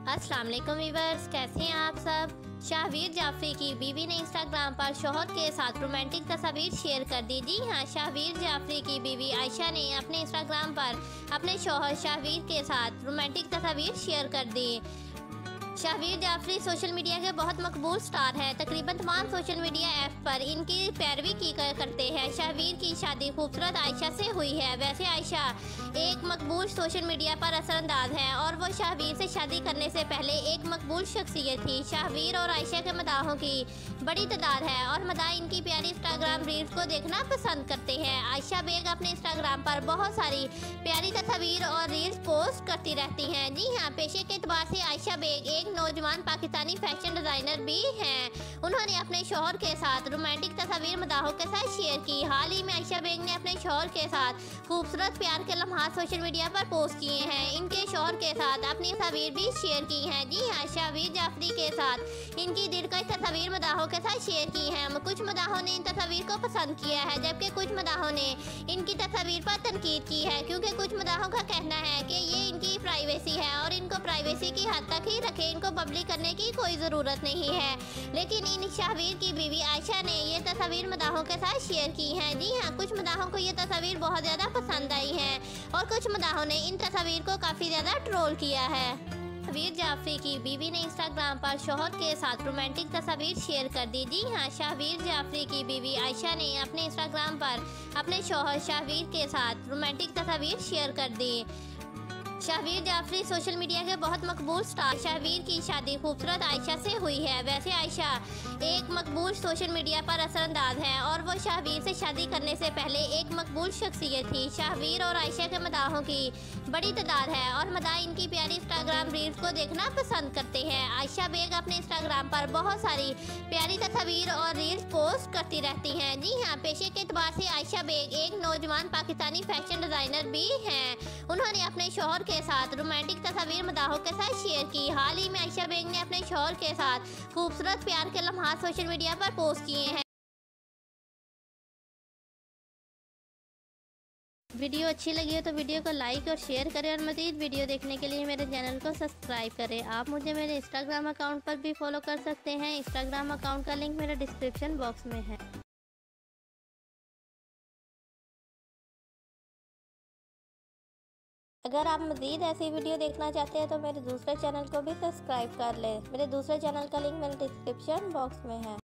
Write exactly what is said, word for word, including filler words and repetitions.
अस्सलाम वालेकुम वीवर्स, कैसे हैं आप सब। शाहवीर जाफरी की बीवी ने इंस्टाग्राम पर शौहर के साथ रोमांटिक तस्वीर शेयर कर दी। जी हाँ, शाहवीर जाफरी की बीवी आयशा ने अपने इंस्टाग्राम पर अपने शौहर शाहवीर के साथ रोमांटिक तस्वीर शेयर कर दी। शाहवीर जाफरी सोशल मीडिया के बहुत मकबूल स्टार हैं। तकरीबन तमाम सोशल मीडिया ऐप पर इनकी पैरवी की करते हैं। शाहवीर की शादी खूबसूरत आयशा से हुई है। वैसे आयशा एक मकबूल सोशल मीडिया पर असरअंदाज है और वो शाहवीर से शादी करने से पहले एक मकबूल शख्सियत थी। शाहवीर और आयशा के मदाहों की बड़ी तादाद है और मदाह इनकी प्यारी इंस्टाग्राम रील्स को देखना पसंद करते हैं। आयशा बेग अपने इंस्टाग्राम पर बहुत सारी प्यारी तस्वीर और रील्स पोस्ट करती रहती हैं। जी हाँ, पेशे के एतबार से आयशा बेग एक नौजवान पाकिस्तानी फैशन डिजाइनर भी हैं। उन्होंने अपने शौहर के साथ रोमांटिक तस्वीर मदाहों के साथ शेयर की। हाल ही में आयशा बेग ने अपने शौहर के साथ खूबसूरत प्यार के लम्हात सोशल मीडिया पर पोस्ट किए हैं। इनके शौहर के साथ अपनी तस्वीर भी शेयर की है। जी हाँ, शाहवीर जाफरी के साथ इनकी दिलकश तस्वीर मदाहों के साथ शेयर की है। कुछ मदाहों ने इन तस्वीर को पसंद किया है, जबकि कुछ मदाहों ने इनकी तस्वीर पर तनकीद की है, क्योंकि कुछ मदाहों का कहना है कि ये इनकी प्राइवेसी है और इनको प्राइवेसी की हद तक ही रखें, इनको पब्लिक करने की कोई ज़रूरत नहीं है। लेकिन इन शाहवीर की बीवी आयशा ने ये तस्वीर मदाहों के साथ शेयर की है। जी हाँ, कुछ मदाहों को ये तस्वीर बहुत ज़्यादा पसंद आई है और कुछ मदाहों ने इन तस्वीर को काफ़ी ज़्यादा ट्रोल किया है। शाहवीर जाफरी की बीवी ने इंस्टाग्राम पर शौहर के साथ रोमांटिक तस्वीर शेयर कर दी। जी हाँ, शाहवीर जाफरी की बीवी आयशा ने अपने इंस्टाग्राम पर अपने शौहर शाहवीर के साथ रोमांटिक तस्वीर शेयर कर दी। शाहवीर जाफरी सोशल मीडिया के बहुत मकबूल स्टार। शाहवीर की शादी खूबसूरत आयशा से हुई है। वैसे आयशा एक मकबूल सोशल मीडिया पर असरअंदाज है और वो शाहवीर से शादी करने से पहले एक मकबूल शख्सियत थी। शाहवीर और आयशा के मदाहों की बड़ी तादाद है और मदाह इनकी प्यारी इंस्टाग्राम रील्स को देखना पसंद करते हैं। आयशा बेग अपने इंस्टाग्राम पर बहुत सारी प्यारी तस्वीर और रील्स पोस्ट करती रहती हैं। जी हाँ, पेशे के एतबार से आयशा बेग एक नौजवान पाकिस्तानी फैशन डिजाइनर भी हैं। उन्होंने अपने शौहर के साथ रोमांटिक तस्वीर मदाहों के साथ शेयर की। हाल ही में आयशा बेग ने अपने शौहर के साथ खूबसूरत प्यार के लम्हात सोशल मीडिया पर पोस्ट किए हैं। वीडियो अच्छी लगी हो तो वीडियो को लाइक और शेयर करें और मज़ीद वीडियो देखने के लिए मेरे चैनल को सब्सक्राइब करें। आप मुझे मेरे इंस्टाग्राम अकाउंट पर भी फॉलो कर सकते हैं। इंस्टाग्राम अकाउंट का लिंक मेरे डिस्क्रिप्शन बॉक्स में है। अगर आप मज़ीद ऐसी वीडियो देखना चाहते हैं तो मेरे दूसरे चैनल को भी सब्सक्राइब कर लें। मेरे दूसरे चैनल का लिंक मेरे डिस्क्रिप्शन बॉक्स में है।